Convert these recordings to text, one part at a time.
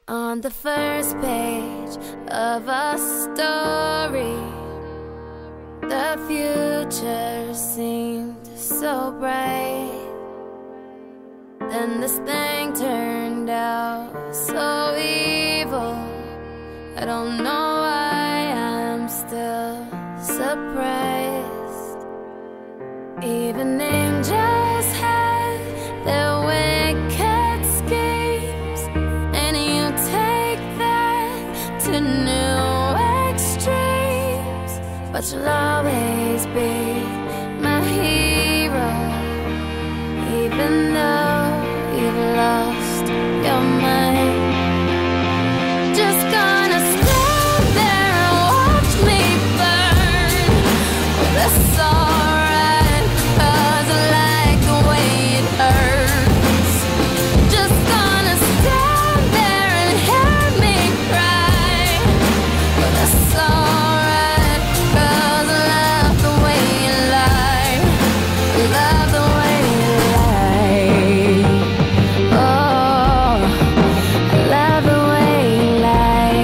On the first page of a story, the future seemed so bright. Then this thing turned out so evil. I don't know why I'm still surprised. Even angels had their wicked schemes, and you take that to new extremes. But you'll always be my hero, even though you've lost your mind. Just gonna stand there and watch me burn. Well, that's alright, 'cause I like the way it hurts. Just gonna stand there and hear me cry. Well, that's alright, 'cause I love the way you lie. Love the way you lie. Oh, I love the way you lie.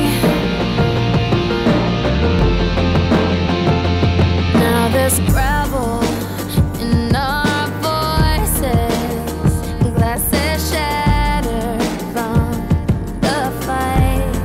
Now there's gravel in our voices, glasses shattered from the fight.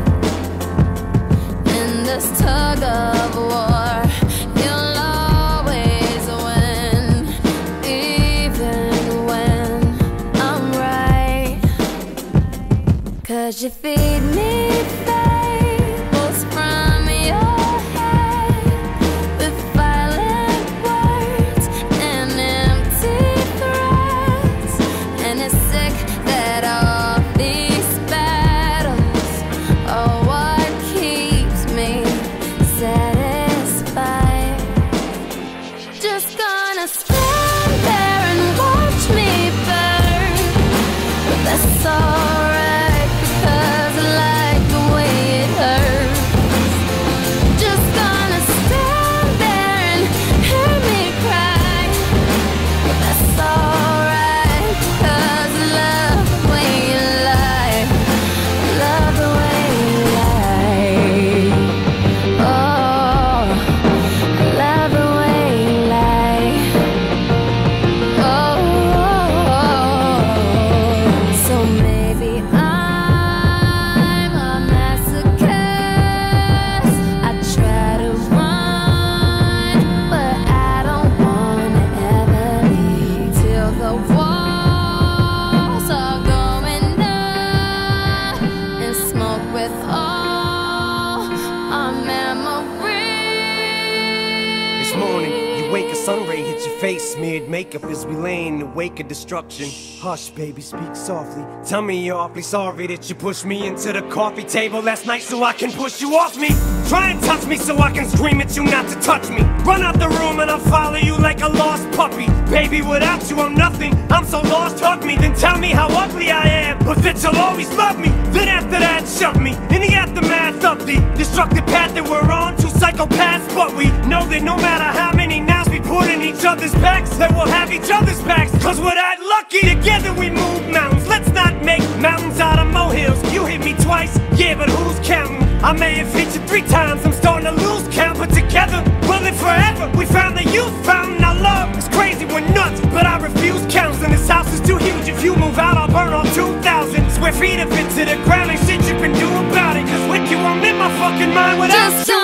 In this tug of war, you'll always win, even when I'm right. 'Cause you feed me fables from your head, with violent words and empty threats. And it's sick that all these battles are what keeps me satisfied. Just gonna stand there and watch me burn. But that's alright, because I like the way it hurts. Just gonna stand there and hear me cry. But that's alright, 'cause I love the way you lie. Love the way you lie. Oh, I love the way you lie. Oh, so maybe I'm a masochist. I try to run, but I don't wanna ever leave till the walls are going up and smoke with all our memories. This morning, you wake, a sun ray hits your face, smeared makeup as we lay in the wake of destruction. Hush, baby, speak softly. Tell me you're awfully sorry that you pushed me into the coffee table last night so I can push you off me. Try and touch me so I can scream at you not to touch me. Run out the room and I'll follow you like a lost puppy. Baby, without you I'm nothing, I'm so lost, hug me. Then tell me how ugly I am, but that you'll always love me. Then after that, shove me in the aftermath of the destructive path that we're on. Two psychopaths, but we know that no matter how many knives we put in each other's backs, that we'll have each other's backs. 'Cause we're that lucky, together we move mountains. Let's not make mountains out of molehills. You hit me twice, yeah, but who's counting? I may have hit you 3 times, I'm starting to lose count. But together, we'll live forever. We found the youth fountain. Our love is crazy, we're nuts, but I refuse counseling. This house is too huge, if you move out I'll burn all 2,000 square feet of it to the ground. Ain't shit you can do about it, 'cause with you I'm in my fucking mind without Just you.